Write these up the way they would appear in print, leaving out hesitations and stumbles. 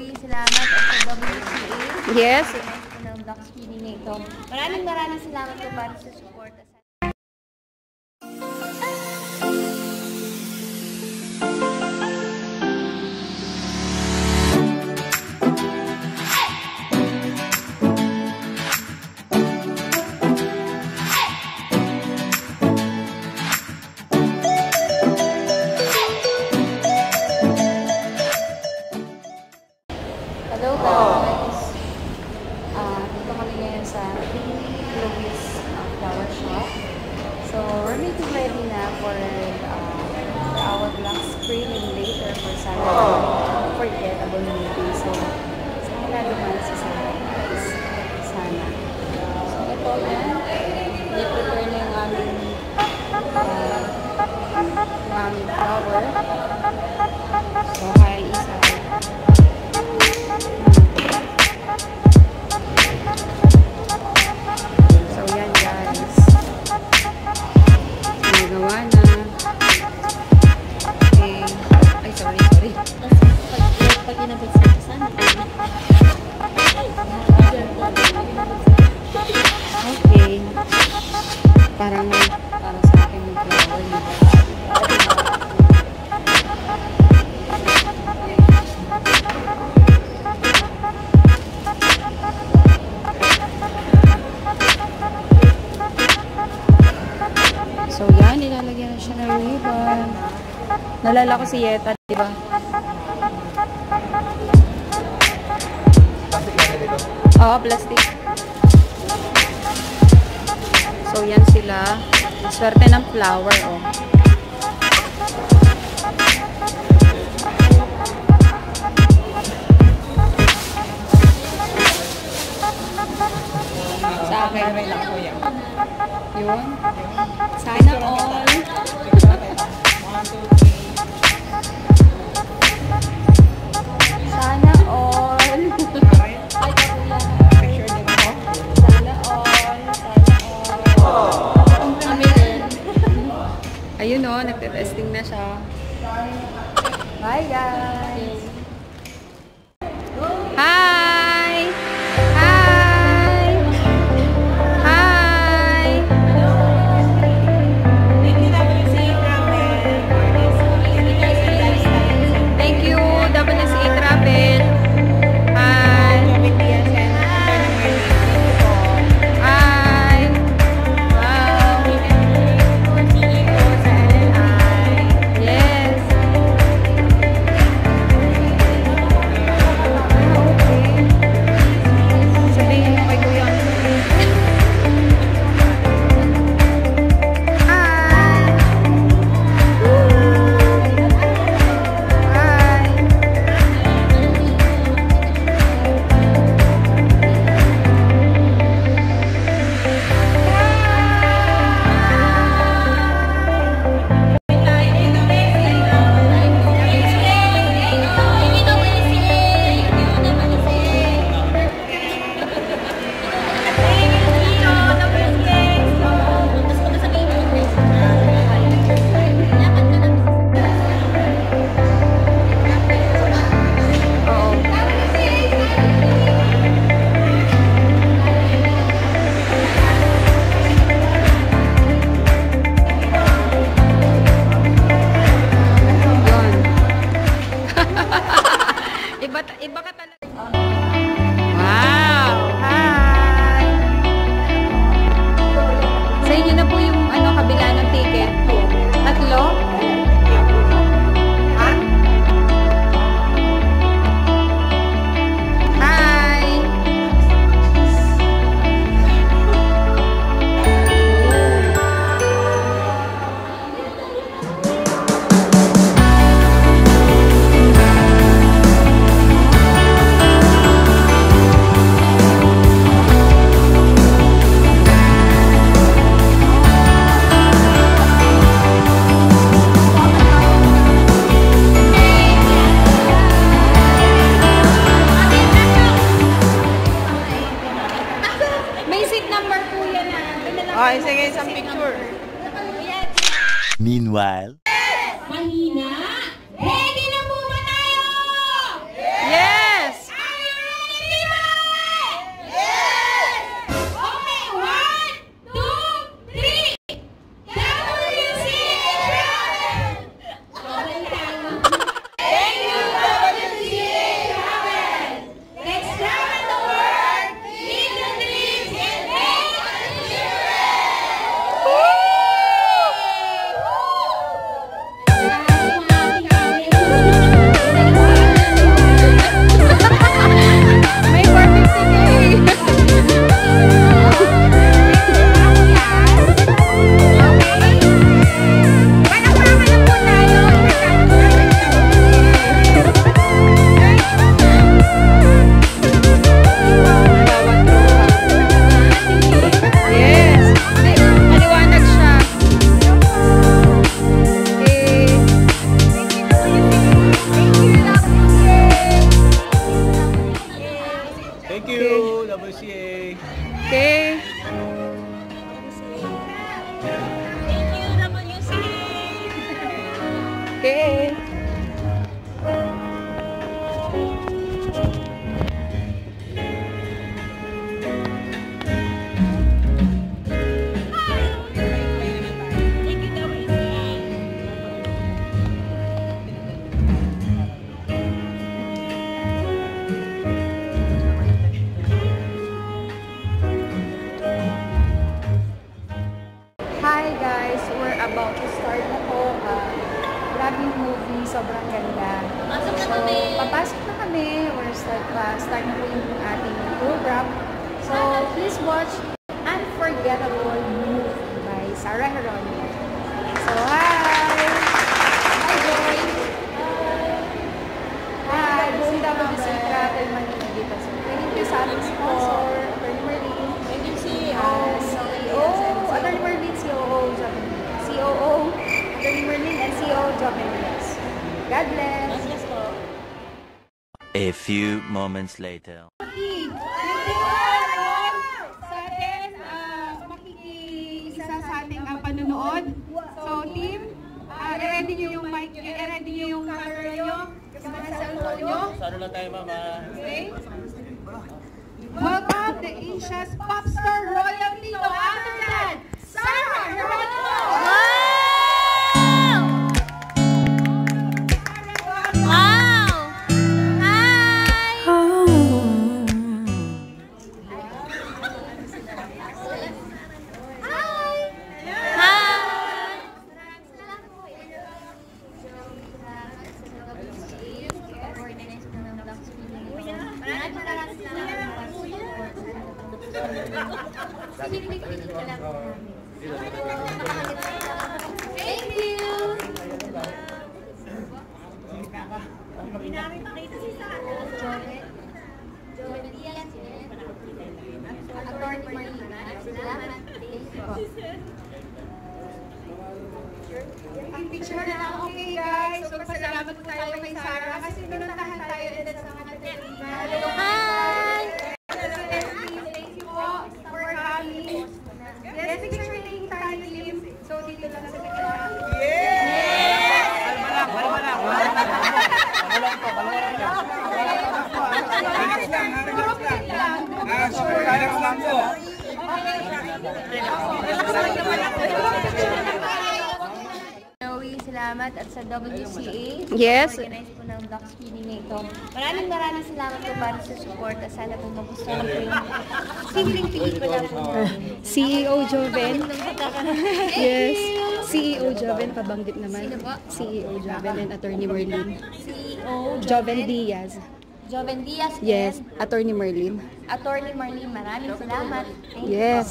salamat at sa WCA. Yes. Ng block screening na ito. Maraming salamat po para sa support. Hello guys! Dito kami ngayon sa Louis Flower Shop. So, we're making ready na for our block screening later for Saturday. Unforgettable movie. So, sana dumaan si Sana guys. Sana. So, ito yan. I-prepare na yung aming flower. So, kaya isa. So, yan guys. Nagawa na. Okay. Ay, sorry. Pag inabot sa sana. Okay. Para sa akin yung flower na. So yan, nilalagyan na siya ng ribbon. Nalala ko si Yeta, di ba? Oo, plastic. So yan sila. Swerte ng flower, oh. Sa akin. Yun. Sana all. Sana all. Ay, kakuya. Sana all. Amen. Ayun o, nagte-testing na siya. Bye guys. Hi! Hi! Hi! Thank you, WCA Travel. Hi! Hi! Wow! Yes! Sabihin mo kay Kuya. Hi! Hi! Iba ka talaga. Wow! Hi! Sa inyo na po yung kabila ng ticket. Tatlo? Ha? Hi! Okay, sige, isang picture. Meanwhile, Mahina. Ready na po ba tayo? Yes! WCA. Okay. Thank you, WCA! Okay. Thank you, WCA! Hi guys, we're about to start na po. Grabe yung movie, sobrang ganda. Pasok na So, kami. papasok na kami. We're start na po yung ating program. So, please watch Unforgettable Movie by Sarah Geronimo. So, hi! Hi, Joy! Hi! Buong WC Travel Manila dito. So, thank you sa ating sponsor, Attorney Merlin. Thank you, CEO! CEO, Attorney Merlin, COO, Joven Diaz. COO, Attorney Merlin, and CEO, Joven Diaz. God bless! Yes po. A few moments later. Sa atin, makikisa sa ating panunood. So, team, i-ready nyo yung mic, i-ready nyo yung camera nyo, yung mga cellphone nyo. Saan na tayo, mama? Okay? Welcome the Asia's pop star royalty to Amsterdam, Sarah Geronimo! Wow! Hi! Hi! Thank you! Attorney Marlina. Salamat. Ang picture na lang, okay guys. So, pasalamat po tayo kay Sarah kasi pinuntahan tayo and then sa mga taga-Tina. Hi! Thank you po for coming. Yes, picture taking tayo, Lim. So, dito lang sa gitna. Joey, salamat at sa WCA. Yes. Organize po ng block screening na ito. Maraming salamat po para sa support at sana po magustuhan po yung simpleng pelikula po namin. CEO Joven. Yes. CEO E Joven, pabanggit naman. Sino po? CEO Joven and Attorney Merlin. CEO Joven Diaz. Joven Diaz. Yes, and Attorney Merlin. Attorney Marlene, maraming salamat. Thank you Yes.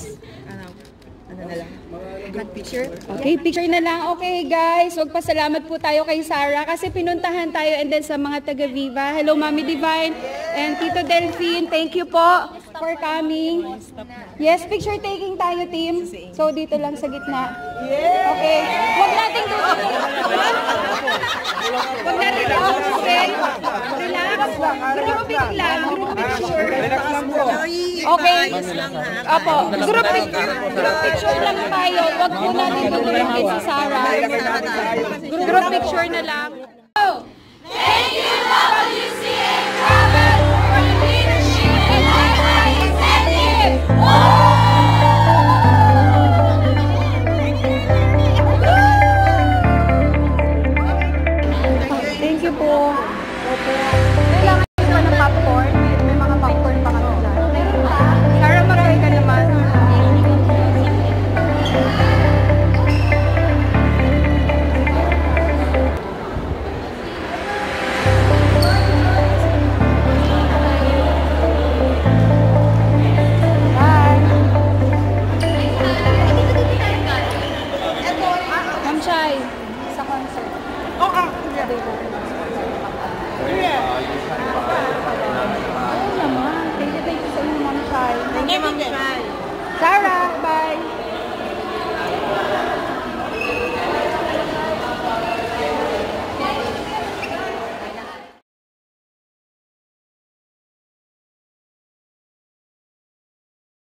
Mag-picture? Okay, picture na lang. Okay guys, magpasalamat po tayo kay Sarah kasi pinuntahan tayo and then sa mga taga-Viva. Hello Mami Divine and Tito Delphine, thank you po for coming. Yes, picture taking tayo team. So dito lang sa gitna. Okay, huwag nating tutuloy. Huwag natin tutuloy. Okay, relax. Grouping lang, group picture. Okay, opo, group picture lang tayo. Huwag po natin tutuloy si Sarah. Group picture na lang.